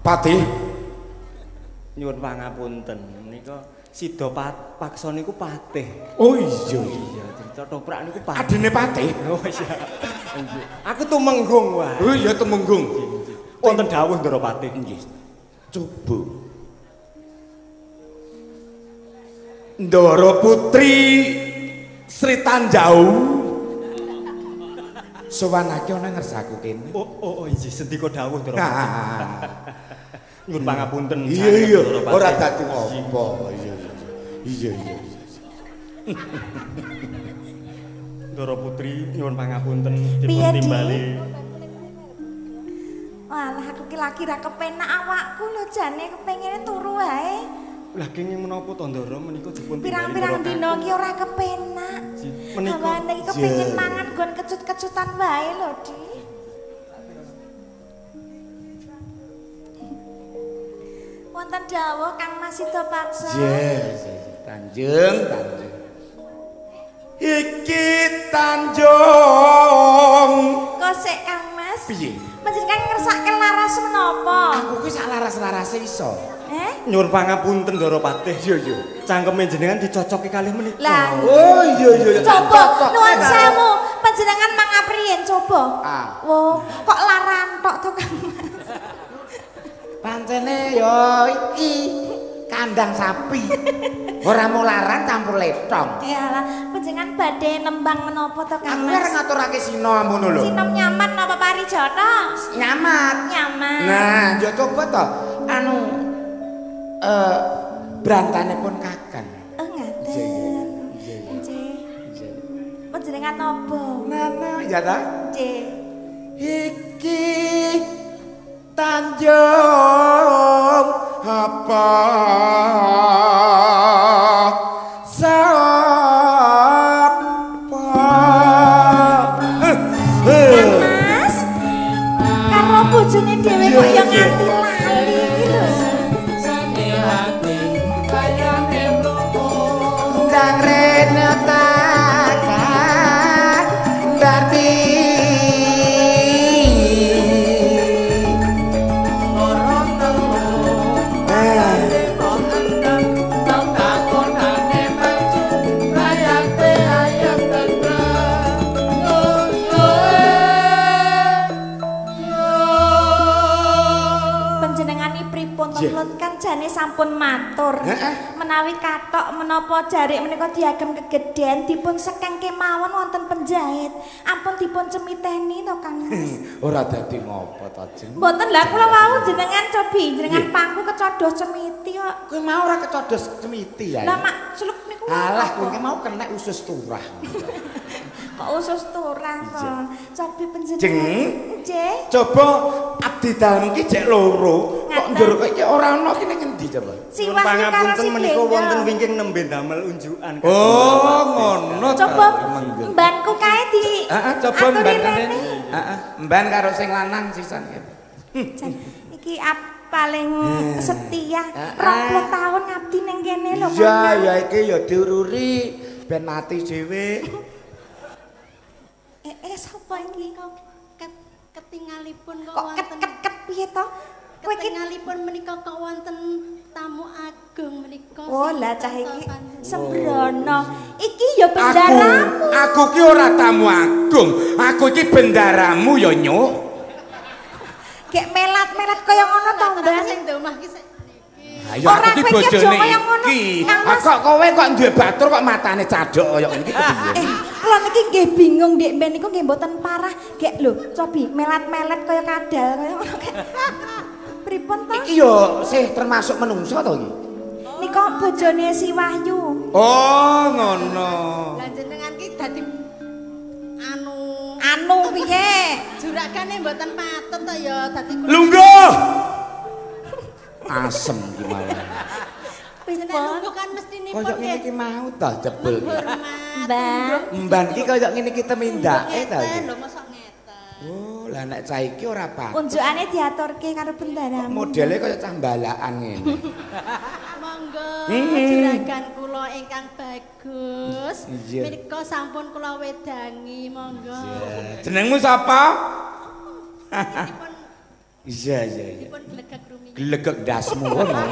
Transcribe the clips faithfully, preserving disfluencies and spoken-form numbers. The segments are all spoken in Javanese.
Patih. Nyuwun pangapunten menika Sida Paksa niku patih. Oh iya iya, Cetoprak niku patih. Adine patih. Oh iya. Aku tumenggung wae. Oh iya tumenggung. Wonten dawuh Ndara Patih. Nggih. Coba. Ndara Putri Sri Tanjau sowanake ana ngersaku kene. Oh oh oh inggih sendika dawuh Ndara Patih. Nah. Nyuwun pangapunten. Iya iya, ora dadi ngopo. Iya iya. Iya iya. Ndara Putri nyuwun pangapunten dipun timbali. Walah aku ki lagi ra kepenak awakku lho jane kepengine turu wae. Lah kenging menapa to Ndara menika dipun timbali. Pirang-pirang dina ki ora kepenak. Menika awane iki kepengin mangan nggon kecut-kecutan wae lho, Di. Wonten dawuh Kang Mas Sida Paksa. Yes, Tanjung, Tanjung. Iki Tanjung. Kok sik Kang Mas? Piye? Panjenengan ngersake laras menapa? Aku ki sak laras-larase iso. Eh? Nyuwun pangapunten Ndara Patih. Iya iya. Cangkeme jenengan dicocoki kalih menika. Lah. Oh iya iya. Coba nuwun sewu, panjenengan mangapriyen coba. Ah. Wo, kok laran tok to Kang Mas? Pancene yo iki kandang sapi. Ora mularan campur letong. Yalah, panjenengan badhe nembang menapa to Kang Aku Mas? arep ngaturake sino ngono lho. Sinom nyaman napa parijata? Nyamat. Nyaman. Nah, yo coba to. Anu eh brantane pun Kakang. Oh, ngaten. Nggih. Panjenengan napa? Nana, ya ta? Nggih. Iki Tanjung apa sapa Mas, karo bojone dhewe kok yo nganti lali iki lho. ndang rene takkan dadi Kan jane sampun matur. Menawi katok menapa jarik menika diagem kegeden dipun sekeng kemawon wonten penjahit. Ampun dipun cemiteni to Kang Mas. Ora dadi ngopo to, Jeng? Mboten lah kula wau jenengan cobi jenengan pangku kecodos cemiti kok. Kowe mau ora kecodos cemiti ya? Lah mak celuk niku. Alah kowe mau kena usus turah. Kok usus turah to. Cobi panjenengan. Jeng. Nggih. Coba abdi dalem ki jek loro. Kok njero iki ora ana kene ngendi coba? Nyuwun pangapunten menika wonten wingking nembe damel unjukan. Oh, ngono. Coba mbanku kae di. Heeh, coba mban kene. Heeh, mban karo sing lanang sisan. Iki ap paling setia rong puluh tahun ngabdi ning kene lho. Iya, ya iki ya diururi ben mati dhewe. Eh, eh sapa iki kok ketingalipun kok kok wonten ket-ket piye to? Kowe iki ketingalipun menika kok wonten tamu agung menika. Oh, lah cah iki sembrono. Iki ya bendaramu. Aku ki ora tamu agung. Aku iki bendaramu ya, Nyuk. Gek melat-melat kaya ngono to, Mbak. Sing ndek omah ki sik Ayo aku ki bojone iki. Kok kowe kok duwe batur kok matane cadok kaya ngene iki kepiye? Eh, kula niki nggih bingung Dik Ben niku nggih mboten parah. Gek lho, cobi melat-melat kaya kadal kaya ngono. Pripun to? Iki yo sih termasuk menungso to iki. Nika bojone si Wahyu. Oh, ngono. Lah jenengan ki dadi anu Anu piye? Jurakane mboten patut to ya dadi Lungguh. Asem iki malah. jenengan lungguh kan mestinipun Kaya ngene iki mau ta jebul. Mbak. Mban ki kaya ngene iki temindake ta iki. Lho mosok ngeten. Oh, lah nek cah iki ora patut. Unjukane diaturke karo bendaramu. Modele kaya cah mbalakan ngene. Monggo juragan kula ingkang bagus. Iya. Menika sampun kula wedangi, monggo. Jenengmu sapa? Mestinipun Iya iya iya. Dipun glegek rumiyin. Glegek ndasmu ngono.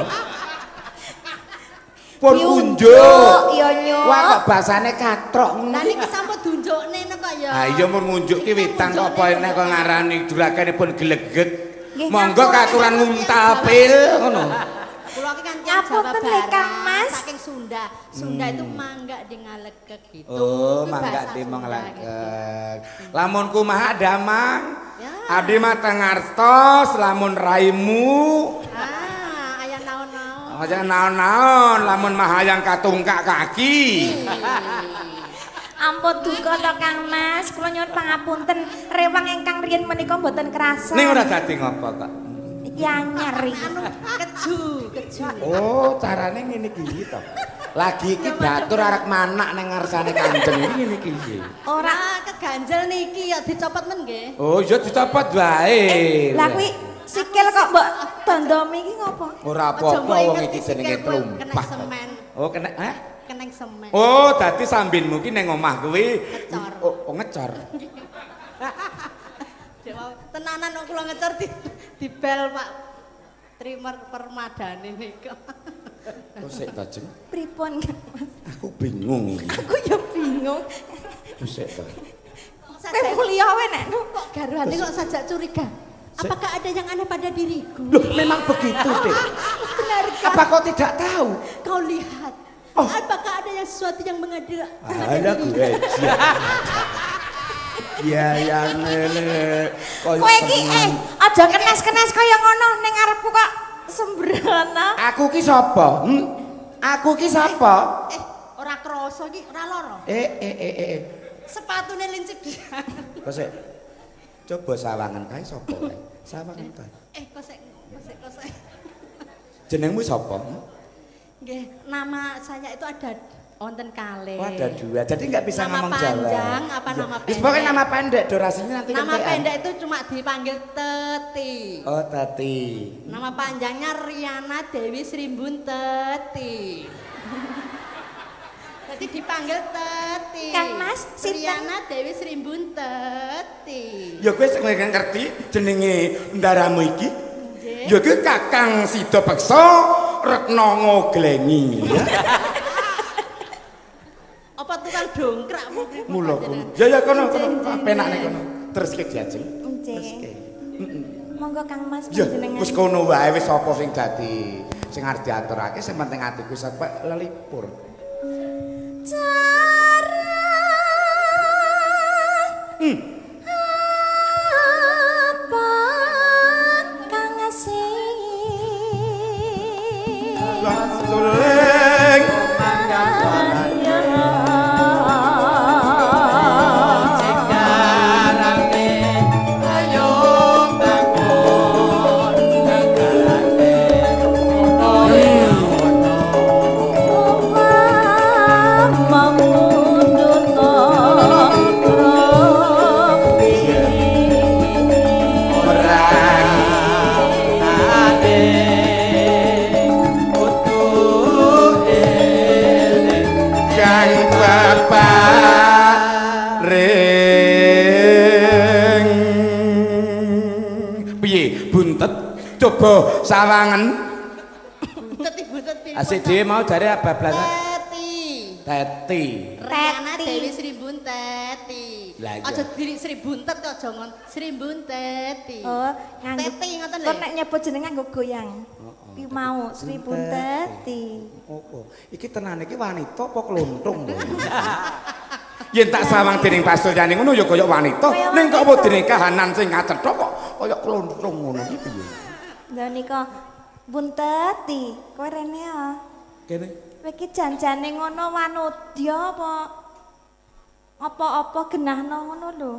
Pun unjuk. Iya nyuk. Wah kok basane katrok ngono. Lah niki sampun dunjukne kok ya. Ha iya mun ngunjuk ki witang kok apa nek kok ngarani durakanipun glegek. Monggo katuran nguntal pil ngono. Kula iki kan Nyapunten lho Kang Mas. Saking Sunda. Sunda itu mangga di ngalegek gitu. Oh, mangga di ngalegek. Lamun kumaha damang. Adi mah tengartos lamun raimu. Ah, aya naon-naon. Aja naon-naon lamun mah hayang katungkak kaki. Ampun duka to Kang Mas, kula nyuwun pangapunten rewang ingkang riyen menika mboten krasa. Ning ora dadi ngopo kok. Iki anyar iki. Anu keju, keju. Oh, carane ngene iki to. Lagi iki batur arek manak ning ngarsane Kanjeng iki ngene iki piye? Ora keganjel niki ya dicopot men nggih. Oh, iya dicopot wae. Lah kuwi sikil kok mbok dondomi iki ngopo? Ora apa-apa wong iki jenenge plumpah. Oh, kena eh? Keneng semen. Oh, dadi sambinmu ki ning omah kuwi Ngecor. oh, oh ngecor. Tenanan kok kula ngecor di, di bel Pak Trimer permadane niku. Oh, sik to, Jeng. Pripun Kang Mas? Aku bingung iki. Aku ya bingung. Sik to. Kowe kuliah wae nek Kok garuhane kok sajak curiga? Apakah ada yang aneh pada diriku? Loh, memang begitu, Dek. Benarkah? Apa kau tidak tahu? Kau lihat. Oh. Apakah ada yang sesuatu yang mengadil? Ada gue. Ya yang ngene. kowe iki eh aja kenes-kenes kaya ngono ning ngarepku kok sembrono. Aku ki sapa? Hm? Aku ki sapa? Eh, ora krasa iki, ora lara. Eh eh eh eh. Sepatune lincip dia. Kosek. Coba sawangan kae sapa kae? Sawangan kae. Eh, kosek, kosek, kosek. Jenengmu sapa? Nggih, nama saya itu ada wonten kalih. Oh, ada dua. Jadi nggak bisa nama ngomong Jawa. Nama panjang apa ya. nama pendek? Wis pokoknya nama pendek, durasinya nanti Nama kentekan. pendek itu cuma dipanggil Teti. Oh, Tati. Nama panjangnya Riana Dewi Srimbun Teti. Jadi dipanggil Teti. Kang Mas, sinten? Riana Dewi Srimbun Teti. Ya kowe sing ngerti jenenge ndaramu iki? Nggih. Ya kuwi Kakang Sida Beksa Retno Ngoglengi. Ya. Apa tukang dongkrak mungkin? Mula kono. Ya ya kono kono penakne kono. Terus ki Jajeng. Terus ki. Monggo Kang Mas Ya panjenengan. wis kono wae wis sapa sing dadi sing arep diaturake sing penting atiku sampe lelipur. Cara Hmm. apa Kang Asih? Suleng. Coba sawangan. Buntet ibu teti. Asik dhewe mau jare bablasan. Teti. Teti. Riana Teti. Dewi Srimbun Teti. Lah iya. Aja diri Sri Buntet kok aja ngon Srimbun Teti. Oh, nganggo Teti ngoten lho. kok nek nyebut jeneng nganggo goyang. Ki mau Sri Teti. Oh, oh. Iki tenan iki wanita apa kluntung lho. Yen tak sawang dening pasturyane ngono ya kaya wanita, ning kok wedine kahanan sing ngacethok kok kaya kluntung ngono iki piye? Lha nika Bunteti, kowe rene ya. Kene. Kowe iki janjane ngono wanudya apa apa-apa genahno ngono lho.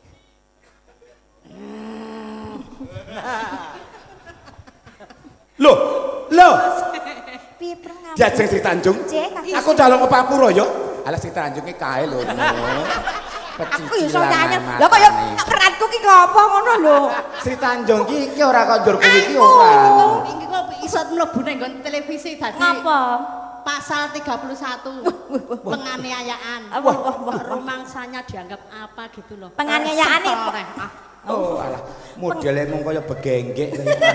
Loh, loh. Piye preng? Jajeng Sri Tanjung. Aku calon Kepapura ya. Alah Sri Tanjung iki kae lho. Aku ya iso nyanyi. Lah kok ya peranku ki ngopo ngono lho. Sri Tanjung ki iki ora kok njur kuwi iki ora. Iki kok iso mlebu nang nggon televisi dadi. Ngapa? pasal tiga puluh satu penganiayaan. Wah, wah, wah. Rumangsanya dianggap apa gitu loh. Penganiayaan Eh, itu. setoreh. Ah. Oh, alah, modelnya mung kaya begenggek.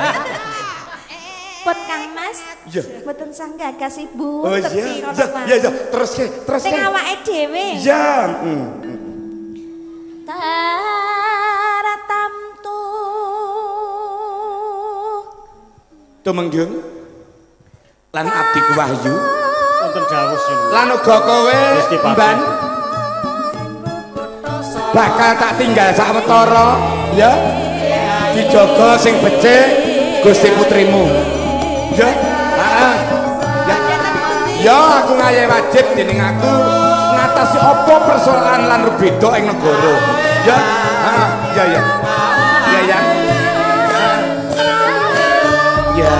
Buat Kang Mas. Iya. Mboten sah gagas Ibu. Oh iya, iya, iya, iya, terus ke, terus ke. Sing awake dhewe. Iya. Hmm. Taratamtu. Tumenggung. Lan abdiku Wahyu. Wonten dawuh yen. Lan uga kowe Gusti Pati. Mban. Bakal tak tinggal sawetara, ya. Dijaga sing becik Gusti putrimu. Ya. Heeh. Ya. Ya aku ngaye wajib dening aku ngatasi apa persoalan lan beda ing negara. Ya. Heeh, ya ya. Ya ya. Ya.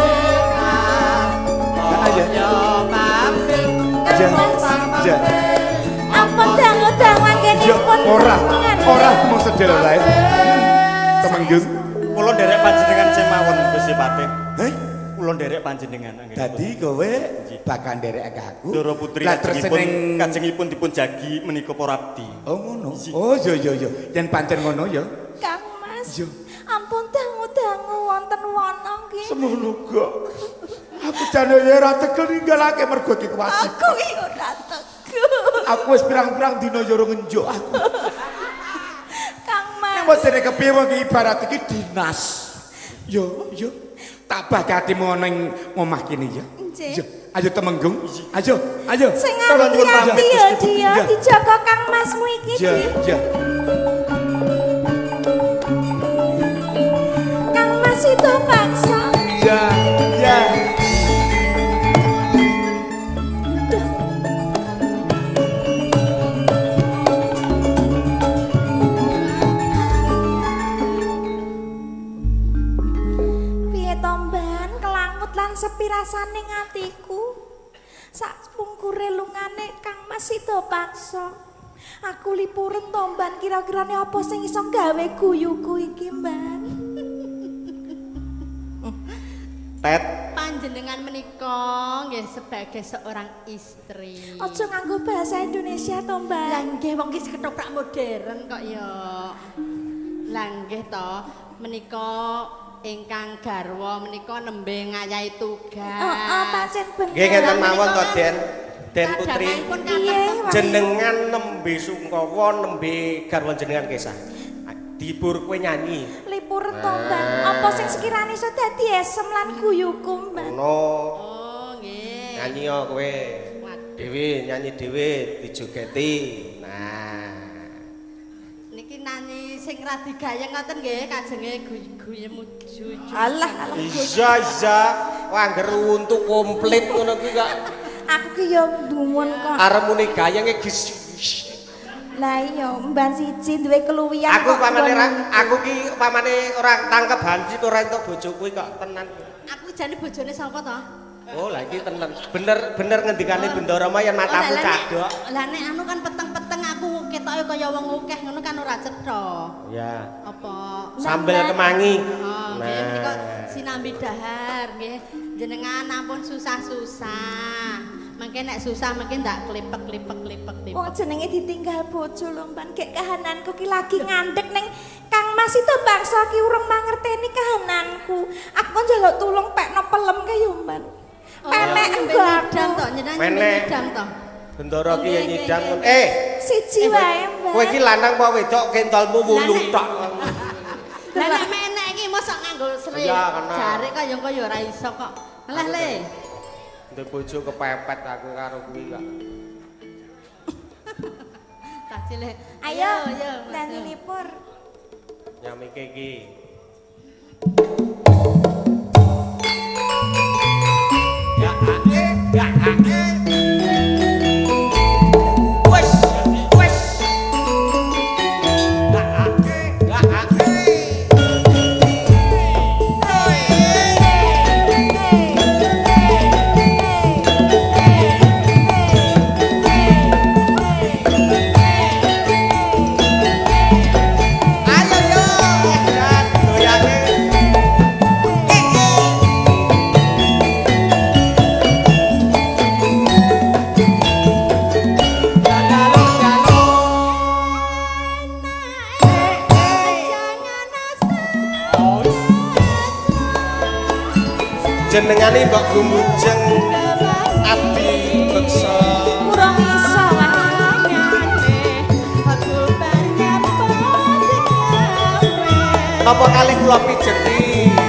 Ya. Ya. Ampun dangu-dangu anggenipun. Ora, ora mau sedel wae. Temenggung. Kula nderek panjenengan semawon Gusti Patih. Heh? Kula nderek panjenengan anggenipun. Dadi kowe bakal nderek aku. Ndoro putri Lah terus kajengipun ning kajengipun dipun jagi menika para abdi. Oh ngono. Oh iya iya iya. Yen pancen ngono ya. Kang Mas. Iya. Ampun dangu-dangu wonten wana nggih. Semono kok. Aku jane ya ora tegel ninggalake mergo iki kewajiban. Aku iki ora tegel. Aku wis pirang-pirang dina yo ngenjuk aku. Kang Mas. Nek mosene kepiye wong iki ibarat iki dinas. Yo yo. Tak bakatimu ana ing omah kene ya. Nggih. Yo, ayo Temenggung. Ayo, ayo. Sing Tolong nyuwun ati-ati pamit, ya Gusti. dia Ya. dijaga Kang Masmu iki. Ya, Di. ya. Kang Mas itu paksa. Ya, ya. Piye to Mban kelangut lan sepi rasane atiku. Sak pungkure lungane Kang Mas itu paksa. Aku lipuren to Mban kira-kirane apa sing iso gawe guyuku iki Mban. Tet, Panjenengan menika nggih sebagai seorang istri. Aja nganggo bahasa Indonesia to Lah Mban. nggih wong iki ketoprak modern kok ya. Lah nggih to menika ingkang garwa menika nembe ngayahi tugas. Oh, oh pancen bener. Nggih ngeten mawon to Den. Den Putri. Kadanganipun Piye? kanten Jenengan nembe sungkawa nembe garwa jenengan kesah. Dibur kowe nyanyi. Lipuren to Mban. Apa sing sekirane iso dadi esem lan guyuku Mban. Ono Oh nggih. nyanyi yo kowe. Waduh. Dhewe nyanyi dhewe dijogeti. Nah. Niki nani sing radi gayeng ngoten nggih kajenge guyem juju. Alah, alah. Iya iya. Wah angger untuk komplit ngono kuwi kok. Aku ki yo dumun kok. Arep muni gayenge gis. Lah iya, Mban siji duwe keluwian. Aku kok pamane ra nggon- aku ki pamane ora tangkep hansip ora entuk bojo kuwi kok tenan. Aku jane bojone sapa to? Oh, lah iki tenan. Bener bener ngendikane Bendara yen matamu Oh, lah, nek- cadok. Lah nek anu kan peteng-peteng aku ketoke kaya wong akeh ngono kan ora cetha. Ya. Apa? Sambel Nah, kemangi. Oh, nggih menika Nah. sinambi dahar nggih. Jenengan ampun susah-susah. Mangke nek susah mungkin ndak klipek-klipek-klipek. Wong jenenge ditinggal bojo lho Mban. Gek kahananku ki lagi ngandhek ning Kang Mas itu bangsa ki urung mangerteni kahananku. Aku kan njaluk tulung pekno pelem ke yo Mban. Penek engko aku. nyidam to, nyenengan Menek. nyidam to. Bendara ki Nggih, ya nggih, nyidang. nggih. Eh, Siji wae Mban. kowe iki lanang apa wedok kentolmu wulu Lah, nek- tok. Lah nek menek iki mosok nganggo sri. Iya, kena. Jare kaya kaya ora iso kok. Lah le. Ndek bojo kepepet aku karo kuwi kok. Cah cilik. Ayo, ayo. Dani Lipur. Nyamike iki. Ya ae, ya ae. Wes, wes. Ya ae, ya ae. Ayo yo, dan goyangke. Eh, eh. Jenengane mbok gumujeng ati beksa. Kurang iso Apa kalih kula pijeti?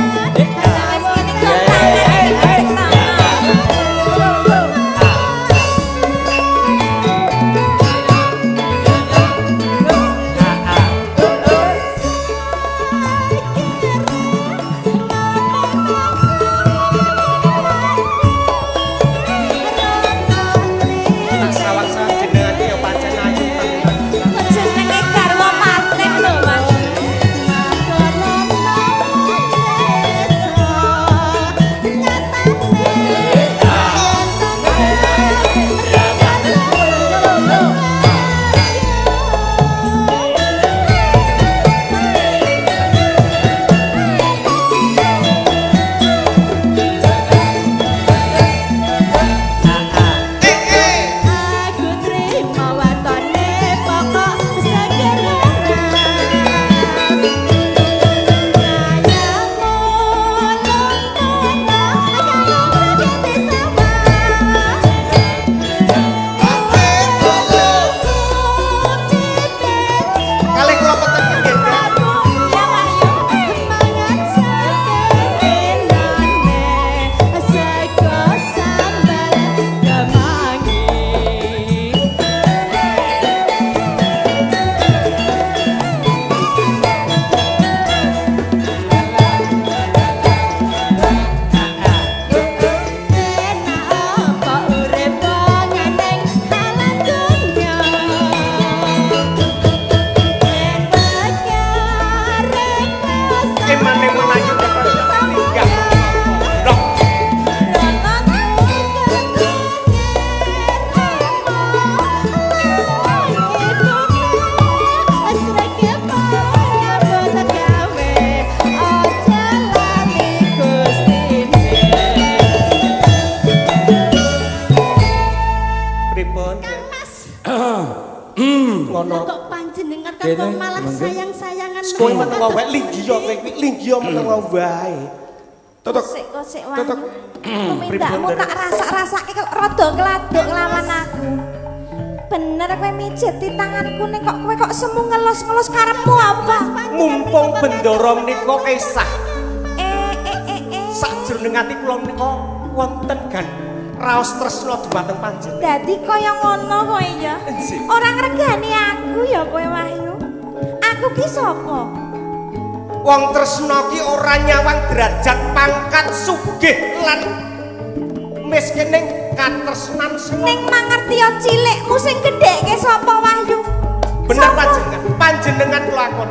Kowe menawa wae linggih kowe linggih menawa wae. Totok kosek wae. Mindakmu tak rasak-rasake kok rada gladok lawan aku. Bener kowe mijeti tanganku ning kok kowe kok semu ngelos-ngelos karepmu apa? Mumpung bendara menika kesah. Eh eh eh eh. Sajroning ati kula menika wonten gan raos tresna dhumateng panjenengan. Dadi kaya ngono kowe ya. Ora ngregani aku ya kowe Wahyu. Aku ki sapa? Wong tresna ki ora nyawang derajat pangkat sugih lan miskin ning katresnan sing ning mangerti cilikmu sing gedheke sapa Wahyu? Bener panjenengan, panjenengan lakon.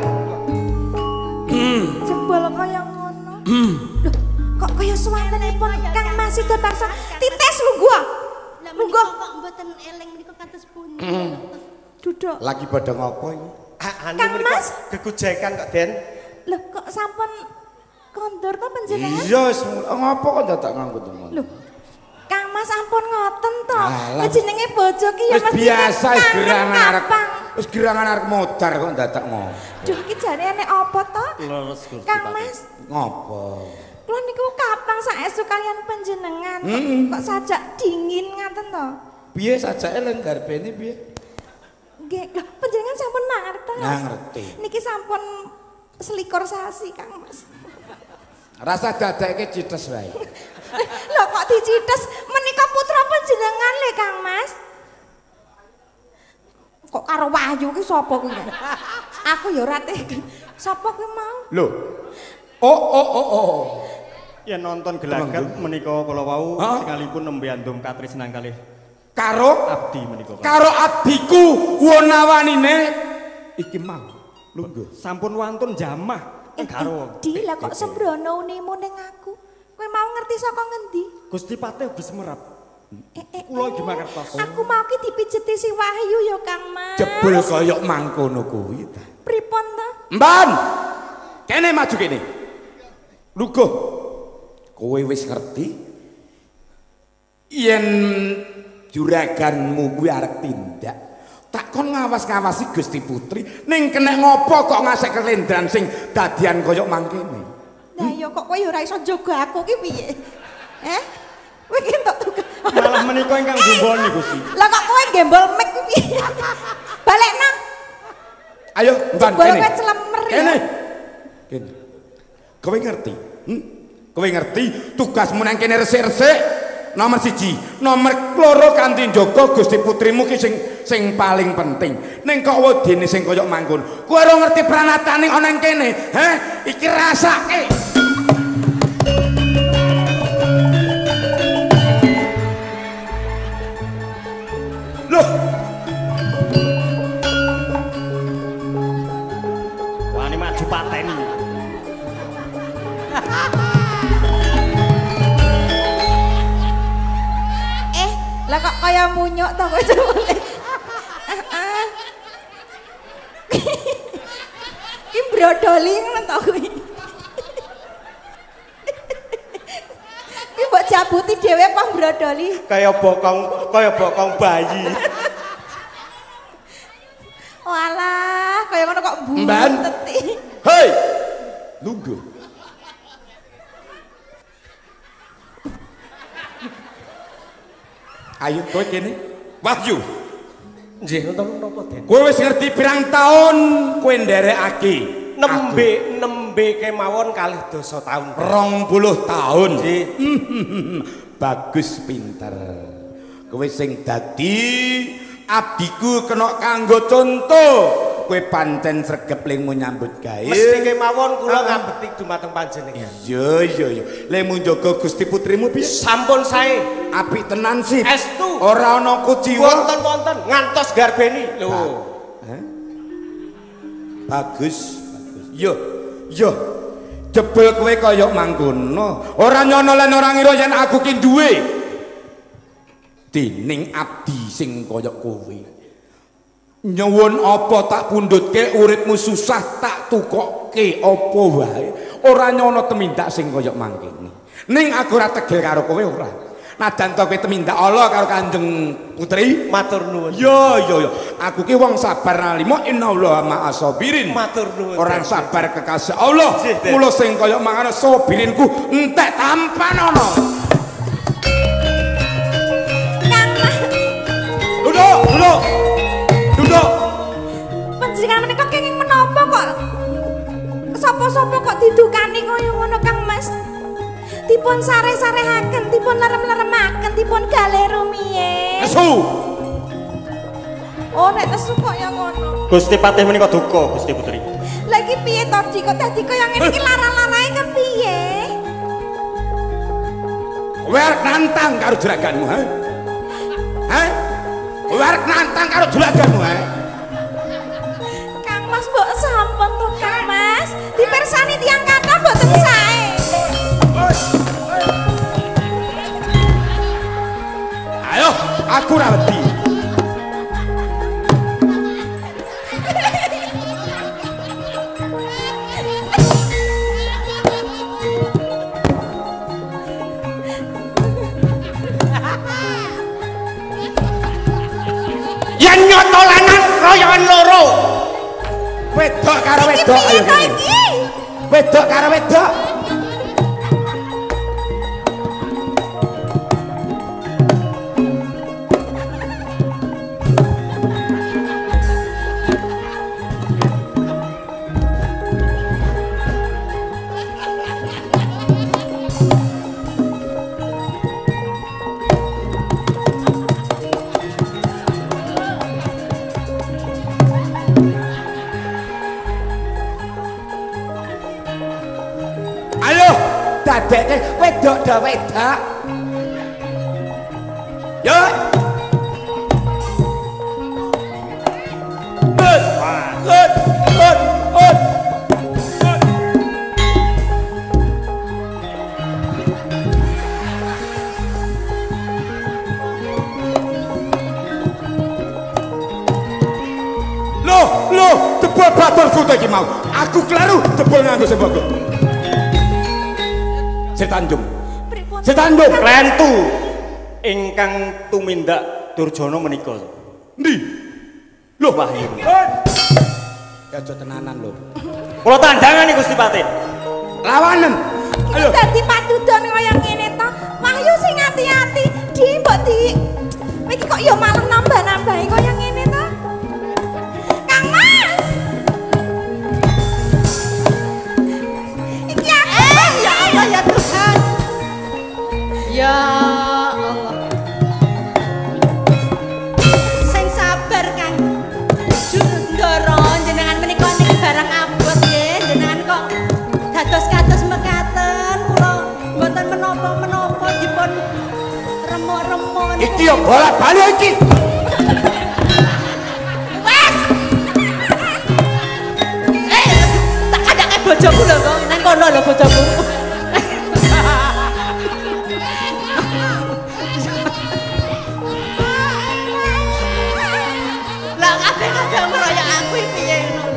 Jebul kaya ngono. Loh, kok kaya suwantenipun Kang Mas Sidotarsa titis lungguh. Lungguh kok mboten eling niku kados pundi. Duduk. Lagi pada ngopo iki? Kang Mas gegojekan kok Den. Loh kok sampun kondur to panjenengan? Iya, ngopo kok dadak nganggo temen. Loh. Kang Mas ampun ngoten to. Jenenge bojo ki ya mesti biasa wis gerangan arep. Wis gerangan arep modar kok dadak ngono. Duh iki jane enek apa to? Leres Gusti. Kang Mas. Ngopo? Kula niku kapang saestu kalian panjenengan. Kok sajak dingin ngaten to? Piye sajake lenggarbene piye? Nggih, lho panjenengan sampun mangertos. Nah, ngerti. Niki sampun selikur sasi Kang Mas. Rasa dadake cites wae. Lho kok dicites menika putra panjenengan le Kang Mas. Kok karo Wahyu ki sapa kuwi? Aku ya ora tega. Sapa kuwi mau? Lho. Oh oh oh oh. Ya nonton gelagat menika kula wau sekalipun nembe andum katresnan kalih karo abdi menika. Karo abdiku wonawanine iki mau. Lungguh. Sampun wantun jamah karo. Di lah kok sembrono unimu ning aku. Kowe mau ngerti saka ngendi? Gusti Patih ugi semerap. Eh, eh, kula iki mangertos. Aku mau ki dipijeti si Wahyu ya Kang Mas. Jebul kaya mangkono kuwi ta. Pripun ta? Mban. Kene maju kene. Lungguh. Kowe wis ngerti yen juraganmu kuwi arep tindak. Tak kon ngawas-ngawasi Gusti Putri ning kena ngopo kok ngasek kelendran sing dadian kaya mangkene. Lah ya kok kowe ora iso njogo aku ki piye? Eh? Kowe ki entuk tugas. Malah menika ingkang gemboni Gusti. Lah kok kowe gembol mic ku piye? Balekna. Ayo, Mban Jebol kene. kowe celemer ya. Kene. Kene. Kowe ngerti? Hm? Kowe ngerti tugasmu nang kene resik-resik? Nomor siji, nomor loro kanthi njaga Gusti putrimu ki sing sing paling penting. Ning kok wedine sing kaya manggon. Kowe ora ngerti pranatane ana ning kene, he? Iki rasake. Loh. Wani maju pateni. Lah kok kaya munyuk to kowe jebule. Ki brodoli ngono to kowe. Ki mbok jabuti dhewe apa brodoli? Kaya bokong, kaya bokong bayi. Walah, kaya ngono kok Mban. bunteti. Hei. Lungguh. Ayo kowe kene. Wahyu. Nggih, wonten napa, Den? Kowe wis ngerti pirang taun kowe nderekake? Nembe nembe kemawon kalih dosa taun. rong puluh taun. Nggih. Bagus pinter. Kowe sing dadi abdiku kena kanggo contoh. Kowe pancen sregep lingmu nyambut gawe. Mesti kemawon kula ngabekti dumateng panjenengan. Iya iya iya. Lemu njaga Gusti putrimu piye? Sampun sae. Apik tenan sih. Estu. Ora ana kuciwa. Wonten-wonten ngantos garbeni. Lho. Hah? Bagus, bagus. Yo, yo. Jebul kowe kaya mangkono. Ora nyono lan ora ngira yen aku ki duwe. Dening abdi sing kaya kowe. Nyuwun apa tak pundhutke uripmu susah tak tukokke apa wae. Ora nyono temindak sing kaya mangkene. Ning aku ora tegel karo kowe ora. Najan to kowe temindak Allah karo Kanjeng Putri, Matur nuwun. yo yo yo. Aku ki wong sabar nalima innallaha ma'asabirin. Matur nuwun. Orang sabar kekasih Allah. Jih, Den. Mula sing kaya mangane sabirinku entek tampan ana. Kang Mas, Duduk, duduk. Duduk. panjenengan menika kenging menapa kok? Sapa-sapa kok didukani kaya ngono Kang Mas? Dipun sare-sarehaken, dipun lerem-leremaken, dipun gale rumiyin. Nesu. Oh, nek nesu kok ya ngono. Gusti Patih menika duka Gusti Putri. Lagi piye to, Dik? Kok dadi kaya ngene iki larang-larange kepiye? Kowe arep nantang karo juraganmu, ha? Ha? Kowe arep nantang karo juraganmu, ha? Kang Mas mbok sampun to, Kang Mas. Dipersani tiyang kathah mboten sae. Ayo, aku ora wedi. Yen nyoto lanang royoan loro. Wedok karo Iki wedok piye ayo to kene. iki? Wedok karo wedok. Ayo, dadekke wedok da wedok. Yo. Hut, hut, hut, hut. Loh, loh, jebol baturku ta iki mau. Aku kleru jebol nganggo sembogo. Setanjung. Pripun? Setanjung. Klentu ingkang tumindak Durjana menika. Ndi? Loh, Wahyu. Ya aja tenanan lho. Kula tandangani Gusti Patih. Lawanen. Ayo. Dadi patudon kaya ngene to. Wah Di. Iki kok ya malah nambah-nambahi kaya ngene to? Kang Mas. Iki aku. Eh, ya Allah ya Tuhan. Ya Allah. Sing sabar Kang. Jundoro jenengan menika niki barang abot nggih, jenengan kok dados kados mekaten kula mboten menapa-menapa dipun remuk-remuk niku. Iki yo bolak-balik iki. Wes. Eh, tak kadake bojoku lho kok nang kono lho bojoku. Lah kabeh kadang ngeroyok aku iki piye ngono.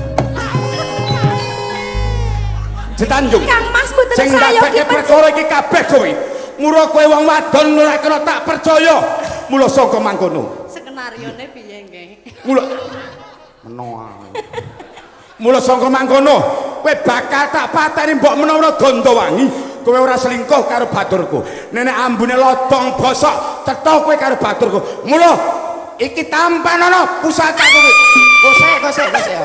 Setanjung. Kang Mas mboten Sing saya ndadekake ki perkara iki kabeh kowe. Mula kowe wong wadon ora kena tak percaya. Mula saka mangkono. Skenarione piye nggih? Mula menawa. Mula saka mangkono, kowe bakal tak pateni mbok menawa Gandawangi. Kowe ora selingkuh karo baturku. Nenek ambune lodong bosok cetha kowe karo baturku. Mula iki tampan ana pusaka kowe. Kosek kosek kosek.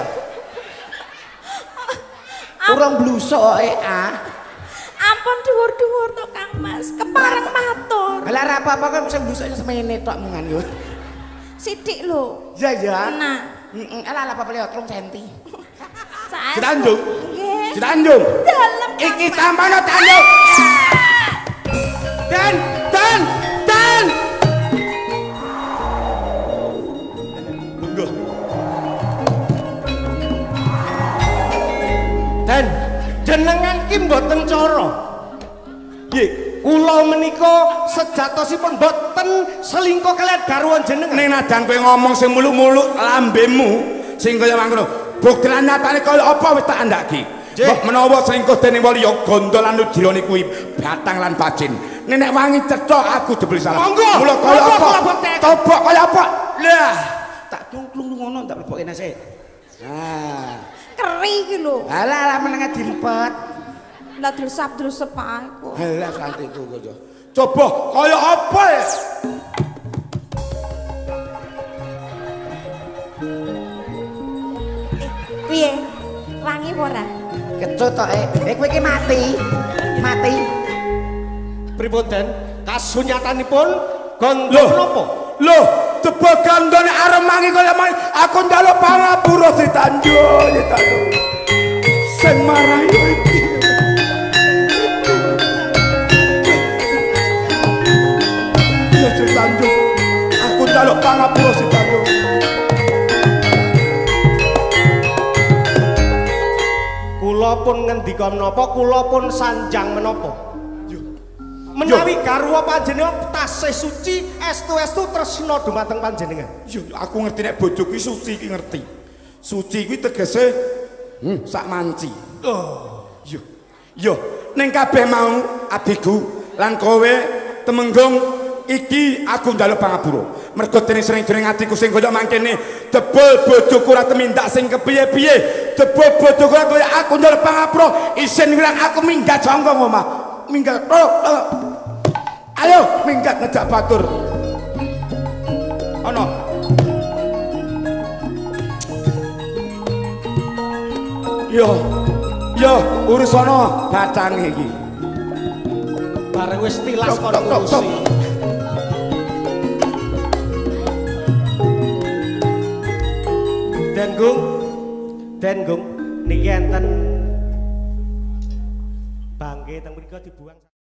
Urang blusuk e ah. Ampun dhuwur-dhuwur to Kang Mas, kepareng matur. Lah ora apa-apa kok sing blusuknya semene tok mungan yo. Sithik lho. Iya ya. Nah, Heeh, ala ala apa lewat rong senti. saat. Setanjung. Nggih. Setanjung. Dalem Kang Iki Mas. tampane tanjung. Dan dan dan. Lungguh. Dan jenengan ki mboten cara. Nggih, kula menika sejatosipun mboten selingkuh kalian garwa jenengan. Ning nadan kowe ngomong sing muluk-muluk lambemu sing kaya mangkono. Bukti lan nyatane kaya apa wis tak andhaki. Mbok menawa selingkuh dening waliya gondolan Nujirane kuwi batang lan bacin. Nenek wangi cethok aku jebul salah. Monggo. Mula kaya Monggo, apa? kula bukti. Coba kaya apa? Lah, tak tungklung ngono tak lebokke nase. Nah, Keri iki lho. alah alah menenge dilipet. Lah dresap-dresep ae kok. Alah santiku kok. Coba kaya apa ya? Piye? Wangi apa ora? Kecut tok eh. Eh kowe iki mati. Mati. Pripun Den? Kasunyatanipun gondo Loh. menapa? Loh, coba gandone arep mangi kaya mangi. Aku njaluk pangapura Setanjung, Setanjung. Sing marah yo iki. Ya Setanjung. Aku njaluk pangapura Setanjung. Kula pun ngendika menapa, kula pun sanjang menapa. Menawi garwa panjenengan tasih suci, estu-estu tresna dumateng panjenengan. Yo aku ngerti nek bojoku iki suci iki ngerti. Suci kuwi tegese hmm, sak manci. Oh, yo. Yo, ning kabeh mau adikku lan kowe temenggung iki aku njaluk pangapura. Mergo dene sering-sering atiku sing kaya mangkene debul bojoku ora temindak sing kepiye-piye. Debul bojoku ora kaya aku njaluk pangapura, isin wilang aku minggat jongkong omah. Minggat. Oh, oh. Ayo minggat ngejak batur. Ono. Yo. Yo, urus ono batang iki. Bareng wis tilas Tok, kon tok, tok, tok. ngurusi. Denggung, Denggung, niki enten bangke teng mriku dibuang.